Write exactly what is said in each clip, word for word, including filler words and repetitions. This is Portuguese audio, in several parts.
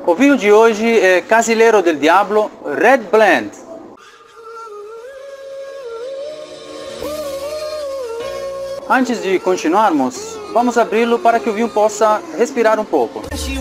O vinho de hoje é Casilero del Diablo Red Blend. Antes de continuarmos, vamos abri-lo para que o vinho possa respirar um pouco.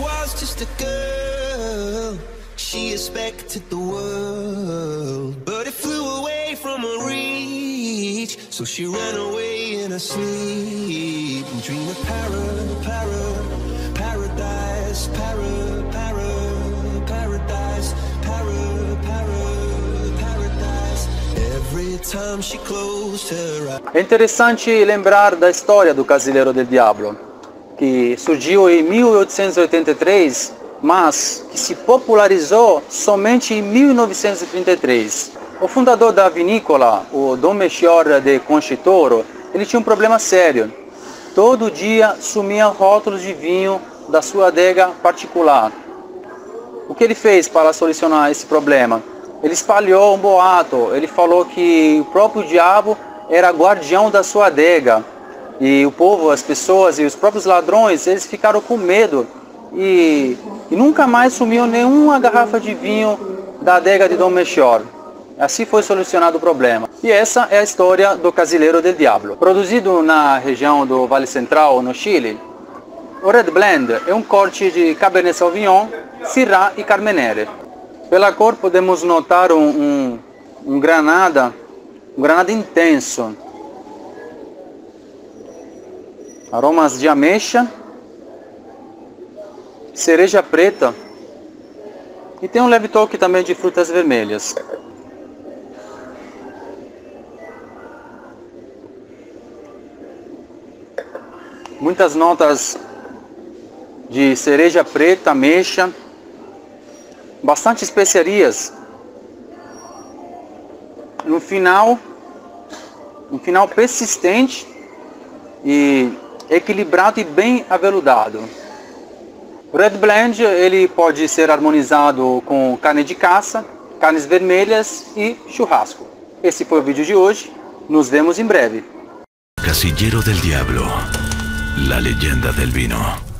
So she ran away in her sleep and dreamed of para, para, paradise, para, para, paradise, para, para, paradise. Every time she closed her eyes. É interessante lembrar da história do Casilero del Diablo, que surgiu em mil oitocentos e oitenta e três, mas que se popularizou somente em mil novecentos e trinta e três. O fundador da vinícola, o Dom Melchior de Conchitoro, ele tinha um problema sério. Todo dia sumiam rótulos de vinho da sua adega particular. O que ele fez para solucionar esse problema? Ele espalhou um boato, ele falou que o próprio diabo era guardião da sua adega. E o povo, as pessoas e os próprios ladrões, eles ficaram com medo e, e nunca mais sumiu nenhuma garrafa de vinho da adega de Dom Melchior. Assim foi solucionado o problema. E essa é a história do Casilero del Diablo. Produzido na região do Vale Central, no Chile, o Red Blend é um corte de Cabernet Sauvignon, Syrah e Carmenere. Pela cor podemos notar um, um, um granada, um granada intenso. Aromas de ameixa, cereja preta e tem um leve toque também de frutas vermelhas. Muitas notas de cereja preta, ameixa, bastante especiarias. No final, um final persistente e equilibrado e bem aveludado. O Red Blend ele pode ser harmonizado com carne de caça, carnes vermelhas e churrasco. Esse foi o vídeo de hoje. Nos vemos em breve. Casillero del Diablo. La leyenda del vino.